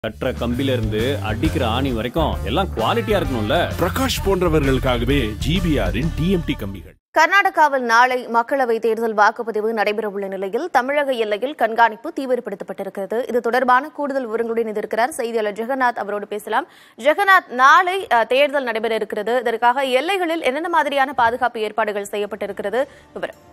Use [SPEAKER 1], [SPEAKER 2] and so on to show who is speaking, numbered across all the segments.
[SPEAKER 1] கற்ற கம்பில இருந்து அடிக்கிற ஆணி வரைக்கும் எல்லாம் குவாலிட்டியா இருக்கணும்ல.
[SPEAKER 2] பிரகாஷ் போன்றவர்களுக்காகவே ஜிபிஆரின் டிஎம்டி கம்பிகள்.
[SPEAKER 3] கர்நாடகாவில் நாளை மக்களவைத் தேர்தல் வாக்குப்பதிவு நடைபெறவுள்ள நிலையில் தமிழக எல்லையில் கண்காணிப்பு தீவிரப்படுத்தப்பட்டிருக்கிறது. இது தொடர்பான கூடுதல் விவரங்களுடன் இணைந்திருக்கிறார் செய்தியாளர் ஜெகநாத். அவரோடு பேசலாம். ஜெகநாத், நாளை தேர்தல் நடைபெற இருக்கிறது. இதற்காக எல்லைகளில் என்னென்ன மாதிரியான பாதுகாப்பு ஏற்பாடுகள் செய்யப்பட்டிருக்கிறது? விவரம்.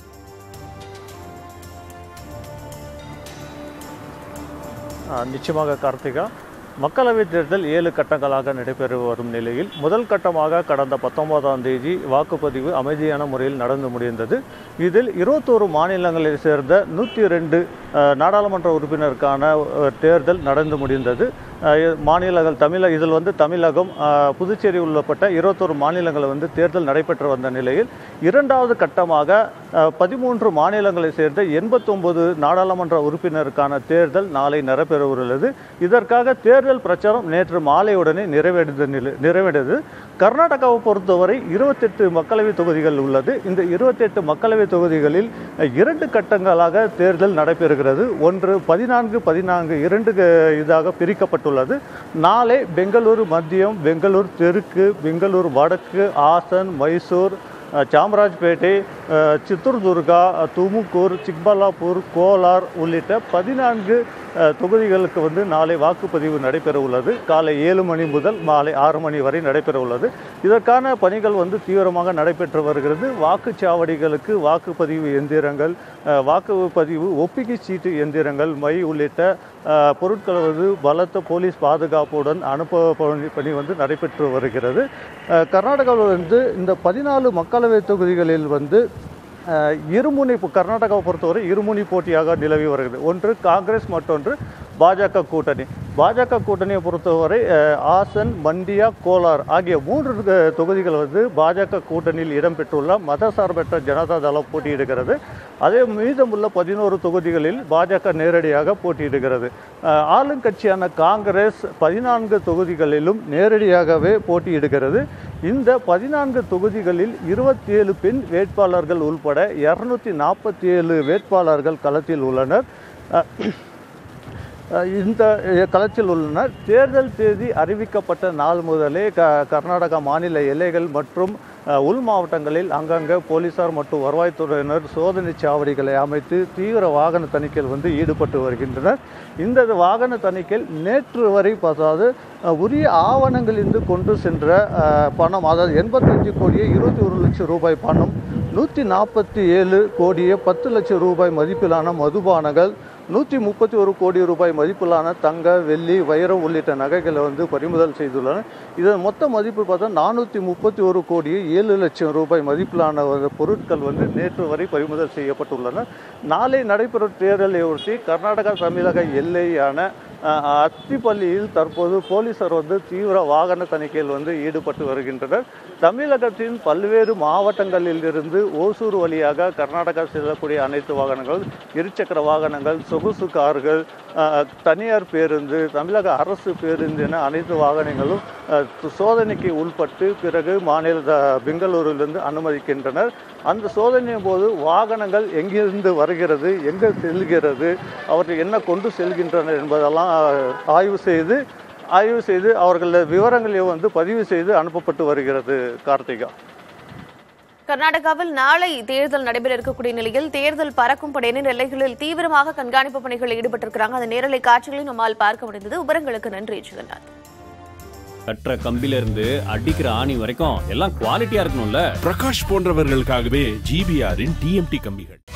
[SPEAKER 4] நிச்சயமாக கார்த்திகா, மக்களவைத் தேர்தல் 7 கட்டங்களாக நடைபெற்று வரும் நிலையில் முதல் கட்டமாக கடந்த 19ஆம் தேதி வாக்குப்பதிவு அமைதியான முறையில் நடந்து முடிந்தது. இதில் 21 மாநிலங்களைச் சேர்ந்த 102 நாடாளுமன்ற உறுப்பினருக்கான தேர்தல் நடந்து முடிந்தது. மாநிலங்கள் இதில் தமிழகம், புதுச்சேரி உள்ளப்பட்ட 21 மாநிலங்கள் தேர்தல் நடைபெற்று வந்த நிலையில் இரண்டாவது கட்டமாக 13 மாநிலங்களைச் சேர்ந்த 89 நாடாளுமன்ற உறுப்பினருக்கான தேர்தல் நாளை நடைபெறவுள்ளது. இதற்காக தேர்தல் பிரச்சாரம் நேற்று மாலையுடனே நிறைவடைந்தது. கர்நாடகாவை பொறுத்தவரை 28 மக்களவைத் தொகுதிகள் உள்ளது. இந்த 28 மக்களவைத் தொகுதிகளில் 2 கட்டங்களாக தேர்தல் நடைபெறுகிறது. ஒன்று 14-14 2 இதாக பிரிக்கப்பட்டுள்ளது. நாளை பெங்களூரு மத்தியம், பெங்களூர் தெற்கு, பெங்களூர் வடக்கு, ஆசன், மைசூர், சாமராஜ்பேட்டை, சித்ரதுர்கா, துமுக்கூர், சிக்பல்லாப்பூர், கோலார் உள்ளிட்ட 14 தொகுதிகளுக்கு நாளை வாக்குப்பதிவு நடைபெற உள்ளது. காலை 7 மணி முதல் மாலை 6 மணி வரை நடைபெற உள்ளது. இதற்கான பணிகள் தீவிரமாக நடைபெற்று வருகிறது. வாக்குச்சாவடிகளுக்கு வாக்குப்பதிவு எந்திரங்கள், வாக்குப்பதிவு ஒப்புகை சீட்டு எந்திரங்கள், மை உள்ளிட்ட பொருட்கள் பலத்த போலீஸ் பாதுகாப்புடன் அனுப்ப பணி நடைபெற்று வருகிறது. கர்நாடகாவில் இந்த 14 மக்களவைத் தொகுதிகளில் இருமுனை, கர்நாடகாவை பொறுத்தவரை இருமுனை போட்டியாக நிலவி வருகிறது. ஒன்று காங்கிரஸ், மற்றொன்று பாஜக கூட்டணி. பாஜக கூட்டணியை பொறுத்தவரை ஆசன், மண்டியா, கோலார் ஆகிய 3 தொகுதிகள் பாஜக கூட்டணியில் இடம்பெற்றுள்ள மதசார்பற்ற ஜனதா தளம் போட்டியிடுகிறது. அதே மீதமுள்ள 11 தொகுதிகளில் பாஜக நேரடியாக போட்டியிடுகிறது. ஆளுங்கட்சியான காங்கிரஸ் 14 தொகுதிகளிலும் நேரடியாகவே போட்டியிடுகிறது. இந்த 14 தொகுதிகளில் 27 பெண் வேட்பாளர்கள் உள்பட 247 வேட்பாளர்கள் களத்தில் உள்ளனர். இந்த களத்தில் உள்ளனர். தேர்தல் தேதி அறிவிக்கப்பட்ட நாள் முதலே கர்நாடகா மாநில எல்லைகள் மற்றும் உள் மாவட்டங்களில் அங்கங்கே போலீசார் மற்றும் வருவாய்த்துறையினர் சோதனை சாவடிகளை அமைத்து தீவிர வாகன தணிக்கையில் ஈடுபட்டு வருகின்றனர். இந்த வாகன தணிக்கையில் நேற்று வரை பார்த்தாது உரிய ஆவணங்களிலிருந்து கொண்டு சென்ற பணம், அதாவது 85 கோடியே 21 லட்சம் ரூபாய் பணம், 147 கோடியே 10 லட்சம் ரூபாய் மதிப்பிலான மதுபானங்கள், 131 கோடி ரூபாய் மதிப்பிலான தங்க, வெள்ளி, வைரம் உள்ளிட்ட நகைகளை பறிமுதல் செய்துள்ளனர். இதன் மொத்த மதிப்பு பார்த்தா 431 கோடியே 7 லட்சம் ரூபாய் மதிப்பிலான பொருட்கள் நேற்று வரை பறிமுதல் செய்யப்பட்டுள்ளன. நாளை நடைபெறும் தேர்தலை ஒட்டி கர்நாடகா தமிழக எல்லையான அத்திப்பள்ளியில் தற்போது போலீசார் தீவிர வாகன தணிக்கையில் ஈடுபட்டு வருகின்றனர். தமிழகத்தின் பல்வேறு மாவட்டங்களில் இருந்து ஓசூர் வழியாக கர்நாடகா செல்லக்கூடிய அனைத்து வாகனங்கள், இருசக்கர வாகனங்கள், சொகுசு கார்கள், தனியார் பேருந்து, தமிழக அரசு பேருந்து என அனைத்து வாகனங்களும் சோதனைக்கு உட்பட்டு பிறகு மாநில பெங்களூரிலிருந்து அனுமதிக்கின்றனர். அந்த சோதனையின் போது வாகனங்கள் எங்கிருந்து வருகிறது, எங்கே செல்கிறது, அவற்றை என்ன கொண்டு செல்கின்றனர் என்பதெல்லாம் ஆய்வு செய்து அவர்கள் விவரங்களை பதிவு செய்து அனுப்பப்பட்டு வருகிறது. கார்த்திகா,
[SPEAKER 3] கர்நாடகாவில் நாளை தேர்தல் நடைபெற இருக்கக்கூடிய நிலையில் தேர்தல் பறக்கும் படையினர் எல்லைகளில் தீவிரமாக கண்காணிப்பு பணிகளில் ஈடுபட்டிருக்கிறாங்க. அந்த நேரலை காட்சிகளை நம்மால் பார்க்க முடிந்தது. விவரங்களுக்கு நன்றி ஜெகநாத்.
[SPEAKER 1] கற்ற கம்பில இருந்து அடிக்கிற ஆணி வரைக்கும் எல்லாம் குவாலிட்டியா இருக்கணும்ல.
[SPEAKER 2] பிரகாஷ் போன்றவர்களுக்காகவே ஜிபிஆரின் டிஎம்டி கம்பிகள்.